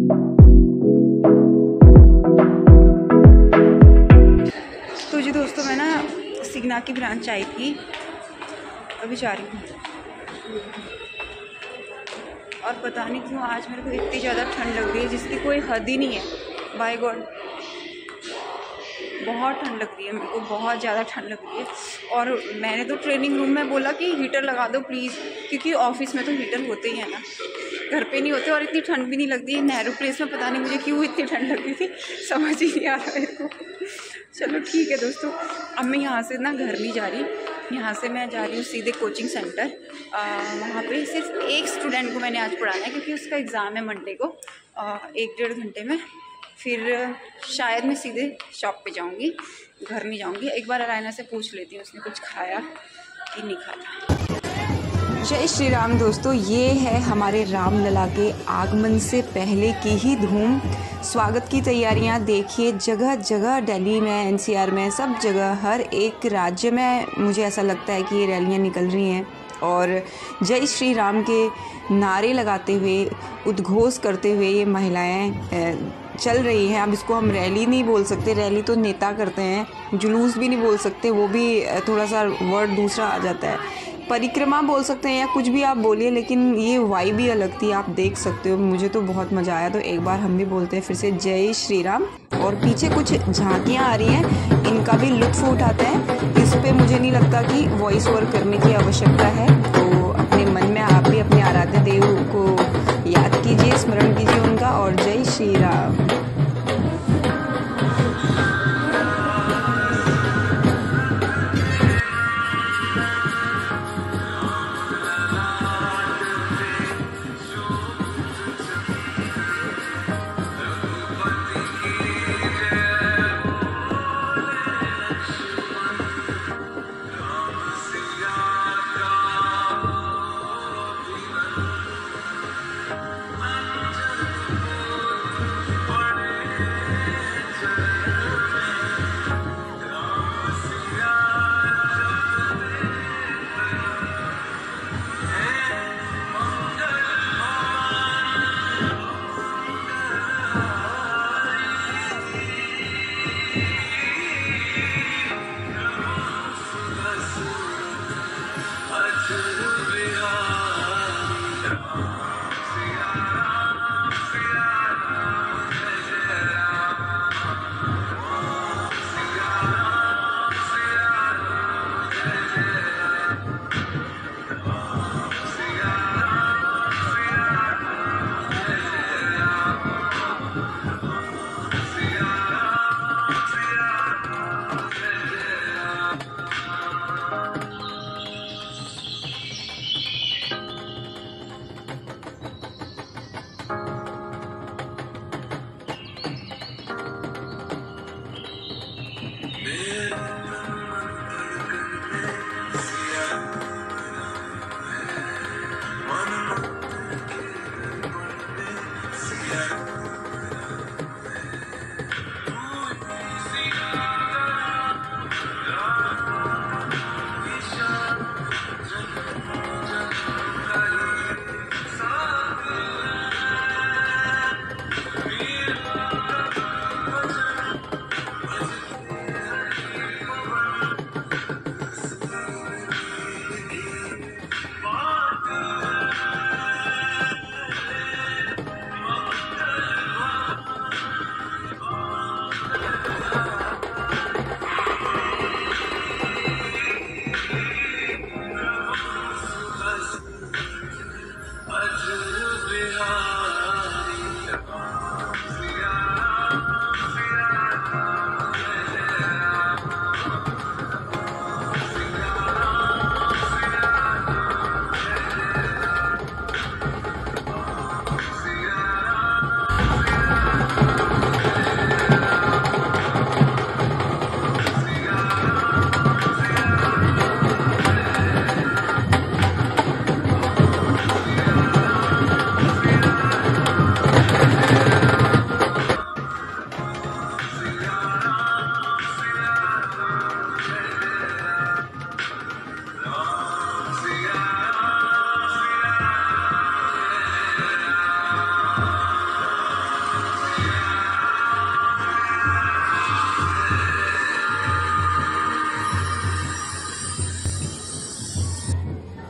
तो जी दोस्तों, मैं ना सिग्ना की ब्रांच आई थी, अभी जा रही हूँ। और पता नहीं क्यों आज मेरे को इतनी ज़्यादा ठंड लग रही है जिसकी कोई हद ही नहीं है। बाय गॉड, बहुत ठंड लग रही है मेरे को, बहुत ज़्यादा ठंड लग रही है। और मैंने तो ट्रेनिंग रूम में बोला कि हीटर लगा दो प्लीज़, क्योंकि ऑफिस में तो हीटर होते ही है ना, घर पे नहीं होते। और इतनी ठंड भी नहीं लगती है। नेहरू प्लेस में पता नहीं मुझे क्यों इतनी ठंड लग रही थी, समझ ही नहीं आ रहा मेरे को। चलो ठीक है दोस्तों, अब मैं यहाँ से ना घर नहीं जा रही, यहाँ से मैं जा रही हूँ सीधे कोचिंग सेंटर। वहाँ पे सिर्फ एक स्टूडेंट को मैंने आज पढ़ाना है, क्योंकि उसका एग्ज़ाम है मंडे को 1-1.5 घंटे में। फिर शायद मैं सीधे शॉप पे जाऊँगी, घर नहीं जाऊँगी। एक बार अरायना से पूछ लेती हूँ उसने कुछ खाया कि नहीं खाया। जय श्री राम दोस्तों, ये है हमारे रामलला के आगमन से पहले की ही धूम। स्वागत की तैयारियां देखिए जगह जगह, दिल्ली में, एनसीआर में, सब जगह, हर एक राज्य में मुझे ऐसा लगता है कि ये रैलियां निकल रही हैं और जय श्री राम के नारे लगाते हुए, उद्घोष करते हुए ये महिलाएं चल रही हैं। अब इसको हम रैली नहीं बोल सकते, रैली तो नेता करते हैं। जुलूस भी नहीं बोल सकते, वो भी थोड़ा सा वर्ड दूसरा आ जाता है। परिक्रमा बोल सकते हैं या कुछ भी आप बोलिए, लेकिन ये वाइब ही अलग थी, आप देख सकते हो। मुझे तो बहुत मज़ा आया, तो एक बार हम भी बोलते हैं फिर से जय श्री राम। और पीछे कुछ झांकियाँ आ रही हैं, इनका भी लुत्फ़ उठाते हैं। इस पे मुझे नहीं लगता कि वॉइस ओवर करने की आवश्यकता है। तो अपने मन में आप भी अपने आराध्य देव को याद कीजिए, स्मरण कीजिए उनका, और जय श्री राम।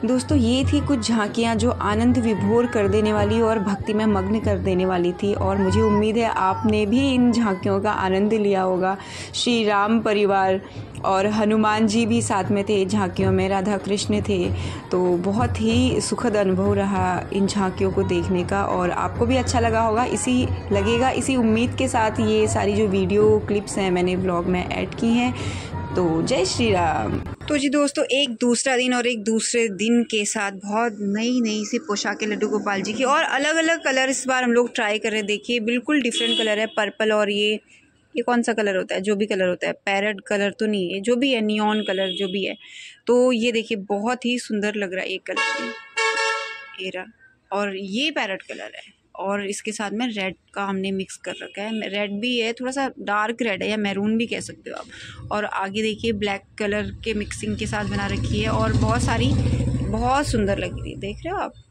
दोस्तों ये थी कुछ झांकियाँ जो आनंद विभोर कर देने वाली और भक्ति में मग्न कर देने वाली थी, और मुझे उम्मीद है आपने भी इन झांकियों का आनंद लिया होगा। श्री राम परिवार और हनुमान जी भी साथ में थे झांकियों में, राधा कृष्ण थे। तो बहुत ही सुखद अनुभव रहा इन झांकियों को देखने का, और आपको भी अच्छा लगा होगा, इसी उम्मीद के साथ ये सारी जो वीडियो क्लिप्स हैं मैंने व्लॉग में ऐड की हैं। तो जय श्री राम। तो जी दोस्तों, एक दूसरा दिन और एक दूसरे दिन के साथ बहुत नई सी पोशाकें लड्डू गोपाल जी की, और अलग अलग कलर इस बार हम लोग ट्राई कर रहे हैं। देखिए बिल्कुल डिफरेंट कलर है, पर्पल, और ये कौन सा कलर होता है, जो भी कलर होता है, पैरेट कलर तो नहीं है, जो भी है नियॉन कलर जो भी है। तो ये देखिए बहुत ही सुंदर लग रहा है एक कलर भी, ये रहा, और ये पैरेट कलर है, और इसके साथ में रेड का हमने मिक्स कर रखा है। रेड भी है, थोड़ा सा डार्क रेड है या मैरून भी कह सकते हो आप। और आगे देखिए ब्लैक कलर के मिक्सिंग के साथ बना रखी है, और बहुत सुंदर लग रही है, देख रहे हो आप।